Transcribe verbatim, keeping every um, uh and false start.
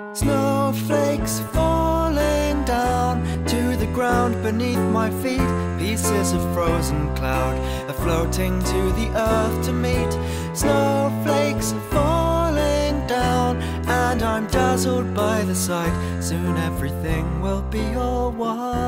Snowflakes falling down to the ground beneath my feet. Pieces of frozen cloud are floating to the earth to meet. Snowflakes falling down, and I'm dazzled by the sight. Soon everything will be alright.